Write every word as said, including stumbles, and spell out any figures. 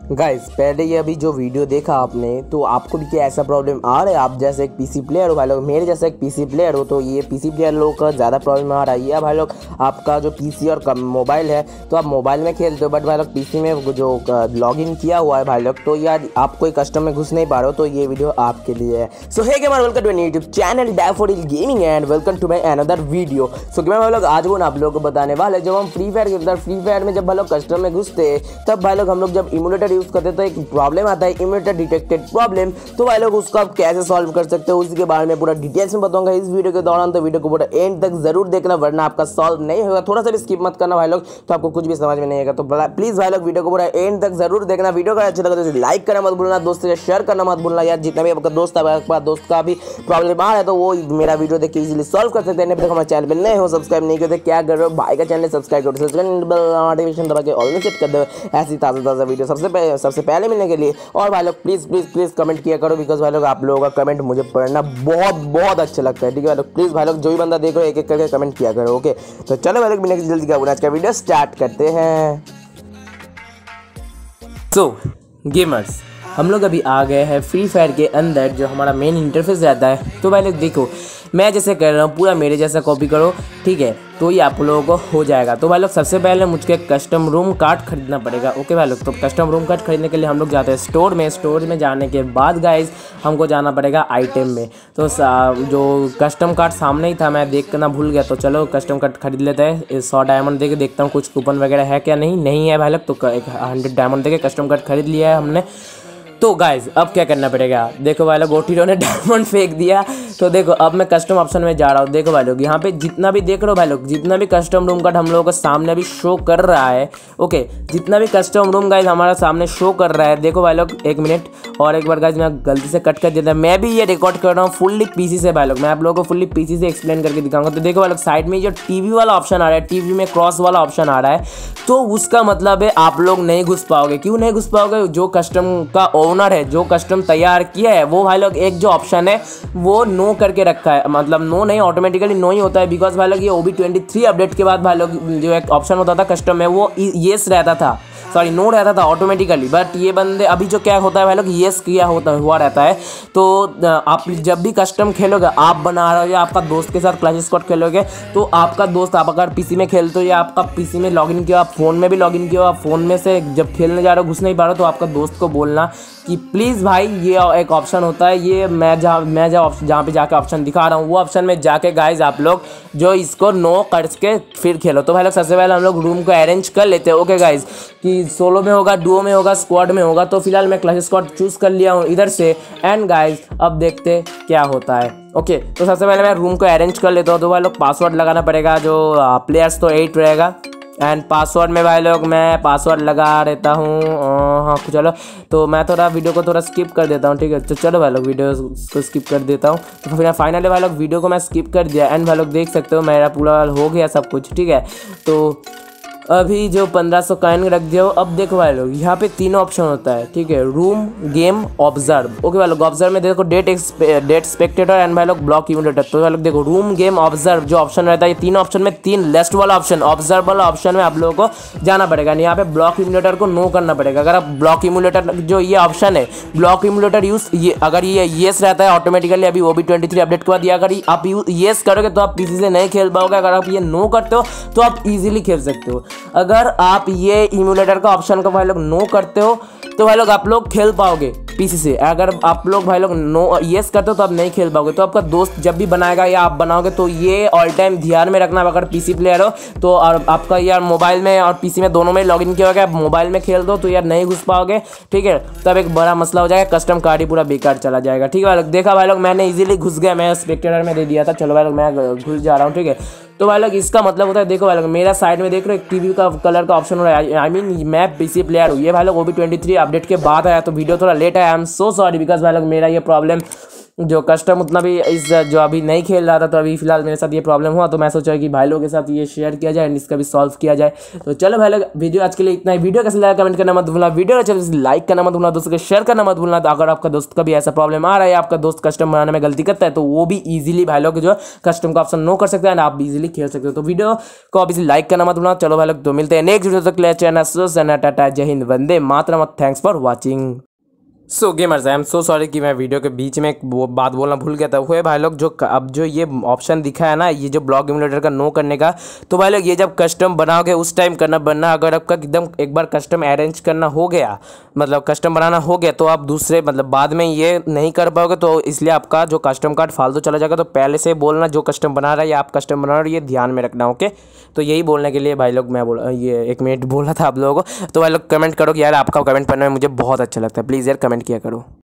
Guys पहले ये अभी जो वीडियो देखा आपने, तो आपको भी क्या ऐसा प्रॉब्लम आ रहा है? आप जैसे एक पीसी प्लेयर हो भाई लोग, मेरे जैसे एक पीसी प्लेयर हो, तो ये पीसी प्लेयर लोगों का ज़्यादा प्रॉब्लम आ रहा है। या भाई लोग आपका जो पीसी और मोबाइल है, तो आप मोबाइल में खेलते हो, बट भाई लोग पीसी में जो लॉगिन किया हुआ है भाई लोग, तो यार आप कोई कस्टम में घुस नहीं पा रहे हो, तो ये वीडियो आपके लिए है। So hey gamer, welcome to YouTube channel daffodil gaming and welcome to my another video. So gamer भाई लोग, आज वो आप लोगों को बताने वाले, जब हम फ्री फायर खेलते हैं, फ्री फायर में जब भाई लोग कस्टम में घुसते, तब भाई लोग हम लोग जब इम्यूलेटर यूज़ करते तो एक प्रॉब्लम आता है, इम्यूलेटर डिटेक्टेड प्रॉब्लम। तो भाई लोग उसको आप कैसे सॉल्व कर सकते हो, उसके बारे में पूरा डिटेल्स में बताऊंगा इस वीडियो के दौरान। तो वीडियो को पूरा एंड तक जरूर देखना, वरना आपका सॉल्व नहीं होगा। थोड़ा सा भी स्किप मत करना भाई लोग, तो आपको कुछ भी समझ में नहीं आएगा। तो प्लीज भाई लोग वीडियो को पूरा एंड तक जरूर देखना। वीडियो का अच्छा लगा तो लाइक करना मत भूलना, दोस्तों से शेयर करना मत भूलना। यार जितना भी आपका दोस्त है, दोस्त का भी प्रॉब्लम आ रहा है, तो वो मेरा वीडियो देख के इजीली सॉल्व कर सकते हैं। हमारे चैनल पर नए हो, सब्सक्राइब नहीं करते, क्या कर रहे हो भाई का चैनल सब्सक्राइब करो, नोटिफिकेशन दबा के ऑल में सेट कर दो, ऐसी ताज़ा ताज़ा वीडियो सबसे सबसे पहले मिलने के लिए। और भाई लोग प्लीज़ प्लीज़ प्लीज़ कमेंट किया करो, बिकॉज भाई लोग आप लोगों का कमेंट मुझे पढ़ना बहुत बहुत अच्छा लगता है। ठीक है भाई लोग, प्लीज़ भाई लोग जो भी बंदा देख रहे हो एक एक करके कमेंट किया करो। ओके, तो चलो भाई लोग बिना किसी जल्दी का आज का वीडियो स्टार्ट करते हैं। सो गेमर्स, हम लोग अभी आ गए हैं फ्री फायर के अंदर, जो हमारा मेन इंटरफेस रहता है। तो भाई लोग देखो, मैं जैसे कर रहा हूँ पूरा मेरे जैसा कॉपी करो, ठीक है, तो ये आप लोगों को हो जाएगा। तो भाई लोग सबसे पहले मुझे कस्टम रूम कार्ड खरीदना पड़ेगा। ओके भाई लोग, तो कस्टम रूम कार्ड खरीदने के लिए हम लोग जाते हैं स्टोर में। स्टोर में जाने के बाद गाइज हमको जाना पड़ेगा आइटम में। तो जो कस्टम कार्ड सामने ही था, मैं देखना भूल गया, तो चलो कस्टम कार्ड खरीद लेते हैं। सौ डायमंड दे के देखता हूँ कुछ कूपन वगैरह है क्या। नहीं नहीं है भाई लोग, तो एक हंड्रेड डायमंड दे के कस्टम कार्ड खरीद लिया है हमने। तो गाइज अब क्या करना पड़ेगा, देखो भाई लोग गोटीरो ने डायमंड फेंक दिया। तो देखो अब मैं कस्टम ऑप्शन में जा रहा हूँ। देखो भाई लोग यहाँ पे जितना भी देख रहे हो भाई लोग, जितना भी कस्टम रूम कार्ड हम लोगों को सामने अभी शो कर रहा है। ओके, जितना भी कस्टम रूम गाइज हमारा सामने शो कर रहा है, देखो भाई लोग एक मिनट और एक बार गाइज मैं गलती से कट कर देता है। मैं भी ये रिकॉर्ड कर रहा हूँ फुल्ली पीसी से भाई लोग, मैं आप लोगों को फुल्ली पीसी से एक्सप्लेन करके दिखाऊंगा। तो देखो भाई लोग साइड में जो टीवी वाला ऑप्शन आ रहा है, टीवी में क्रॉस वाला ऑप्शन आ रहा है, तो उसका मतलब है आप लोग नहीं घुस पाओगे। क्यों नहीं घुस पाओगे? जो कस्टम का ओनर है, जो कस्टम तैयार किया है, वो भाई लोग एक जो ऑप्शन है वो नो करके रखा है। मतलब नो नहीं, ऑटोमेटिकली नो ही होता है, बिकॉज भाई लोग ये ओबी ट्वेंटी थ्री अपडेट के बाद भाई लोग जो एक ऑप्शन होता था कस्टम में, वो येस रहता था, सॉरी नो रहता था ऑटोमेटिकली। बट ये बंदे अभी जो क्या होता है भाई लोग, येस किया होता हुआ रहता है। तो आप जब भी कस्टम खेलोगे, आप बना रहे हो या आपका दोस्त के साथ क्लैश स्क्वाड खेलोगे, तो आपका दोस्त, आप अगर पीसी में खेलते हो या आपका पीसी में लॉगिन किया, आप फोन में भी लॉगिन किया, आप फोन में से जब खेलने जा रहे हो घुस नहीं पा रहे हो, तो आपका दोस्त को बोलना कि प्लीज़ भाई ये एक ऑप्शन होता है, ये मैं जहाँ मैं जहाँ जहाँ पे जाके ऑप्शन दिखा रहा हूँ, वो ऑप्शन में जाके गाइज आप लोग जो इसको नो करके फिर खेलो। तो भाई लोग सबसे पहले हम लोग रूम को अरेंज कर लेते हैं। ओके गाइज, कि सोलो में होगा, डुओ में होगा, स्क्वाड में होगा। तो फिलहाल मैं क्लैश स्क्वाड चूज़ कर लिया हूँ इधर से। एंड गाइज अब देखते क्या होता है। ओके, तो सबसे पहले मैं रूम को अरेंज कर लेता हूँ। तो भाई लोग पासवर्ड लगाना पड़ेगा, जो प्लेयर्स तो एट रहेगा। एंड पासवर्ड में भाई लोग मैं पासवर्ड लगा रहता हूँ। हाँ चलो, तो मैं थोड़ा वीडियो को थोड़ा स्किप कर देता हूँ, ठीक है। तो चलो भाई लोग वीडियो को स्किप कर देता हूँ। तो फिर फाइनली भाई लोग वीडियो को मैं स्किप कर दिया। एंड भाई लोग देख सकते हो मेरा पूरा हो गया सब कुछ, ठीक है। तो अभी जो पंद्रह सौ कॉइन रख दिया हो। अब देखो भाई लोग यहाँ पे तीन ऑप्शन होता है, ठीक है, रूम, गेम, ऑब्जर्व। ओके भाई लोग, ऑब्जर्व में देखो डेट डेट स्पेक्टेटर एंड भाई लोग ब्लॉक इम्यूलेटर। तो भाई लोग देखो रूम, गेम, ऑब्जर्व जो ऑप्शन रहता है, ये तीन ऑप्शन में तीन लेस्ट वाला ऑप्शन, ऑब्जर्व वाला ऑप्शन में आप लोगों को जाना पड़ेगा। यहाँ पे ब्लॉक इम्यूलेटर को नो करना पड़ेगा। अगर आप ब्लॉक इम्यूलेटर जो ये ऑप्शन है, ब्लॉक इम्यूलेटर यूज ये अगर ये येस रहता है ऑटोमेटिकली अभी ओबी ट्वेंटी थ्री अपडेट के बाद, अगर आप येस करोगे तो आप पीसी से नहीं खेल पाओगे। अगर आप ये नो करते हो तो आप इजीली खेल सकते हो। अगर आप ये इम्यूलेटर का ऑप्शन को भाई लोग नो करते हो, तो भाई लोग आप लोग खेल पाओगे पीसी से। अगर आप लोग भाई लोग नो येस करते हो तो आप नहीं खेल पाओगे। तो आपका दोस्त जब भी बनाएगा या आप बनाओगे, तो ये ऑल टाइम ध्यान में रखना। अगर पीसी प्लेयर हो तो, और आपका यार मोबाइल में और पीसी में दोनों में लॉगिन किया होगा, आप मोबाइल में खेल दो तो यार नहीं घुस पाओगे, ठीक है। तब एक बड़ा मसला हो जाएगा, कस्टम कार्ड ही पूरा बेकार चला जाएगा, ठीक है भाई लोग। देखा भाई लोग मैंने इजीली घुस गया, मैं स्पेक्टेटर में दे दिया था। चलो भाई लोग मैं घुस जा रहा हूँ, ठीक है। तो भाई लोग इसका मतलब होता है, देखो भाई लोग मेरा साइड में देख रहे हो एक टीवी का कलर का ऑप्शन हो रहा है। आई मीन मैं पीसी प्लेयर हूँ। ये भाई लोग ओबी ट्वेंटी थ्री अपडेट के बाद आया, तो वीडियो थोड़ा लेट आया। I am so sorry, because भाई लोग मेरा ये प्रॉब्लम जो कस्टम उतना भी इस जो अभी नहीं खेल रहा था, तो अभी फिलहाल मेरे साथ ये प्रॉब्लम हुआ, तो मैं सोचा कि भाई लोगों के साथ ये शेयर किया जाए एंड इसका भी सॉल्व किया जाए। तो चलो भाई लोग, वीडियो आज के लिए इतना ही। वीडियो कैसे लगा कमेंट करना मत भूलना, वीडियो अच्छा लाइक करना मत भूलना, दोस्तों को शेयर करना मत भूलना। तो अगर आपका दोस्त का भी ऐसा प्रॉब्लम आ रहा है, आपका दोस्त कस्टम बनाने में गलती करता है, तो वो भी ईजिली भाई लोग जो कस्टम का ऑप्शन नो कर सकते हैं, आप ईजिली खेल सकते हो। तो वीडियो को ऑब्वियसली लाइक करना मत भूलना। चलो भाई लोग, तो मिलते हैं नेक्स्ट वीडियो तक। चैनल टाटा, जय हिंद, वंदे मातरम, thanks for watching. So gamers, I am so sorry कि मैं वीडियो के बीच में एक वो बात बोलना भूल गया था। हुए भाई लोग, जो अब जो ये ऑप्शन दिखा है ना, ये जो ब्लॉक इम्यूलेटर का नो करने का, तो भाई लोग ये जब कस्टम बनाओगे उस टाइम करना बनना। अगर आपका एकदम एक बार कस्टम अरेंज करना हो गया, मतलब कस्टम बनाना हो गया, तो आप दूसरे मतलब बाद में ये नहीं कर पाओगे, तो इसलिए आपका जो कस्टम कार्ड फालतू चला जाएगा। तो पहले से बोलना, जो कस्टम बना रहा है या आप कस्टम बना रहे हो, ये ध्यान में रखना। ओके, तो यही बोलने के लिए भाई लोग मैं बोल ये एक मिनट बोला था आप लोगों को। तो भाई लोग कमेंट करो कि यार, आपका कमेंट पढ़ने में मुझे बहुत अच्छा लगता है। प्लीज़ यार कमेंट किया करो।